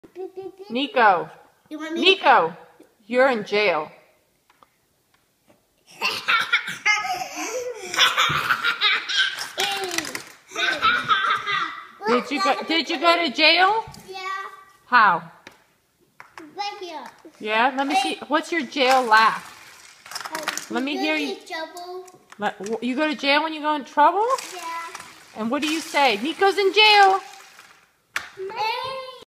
Nico. You want me? Nico, you're in jail. Did you go to jail? Yeah. How? Right here. Yeah, let me see. What's your jail laugh? Let me hear you. Trouble. You go to jail when you go in trouble? Yeah. And what do you say? Nico's in jail. Hey.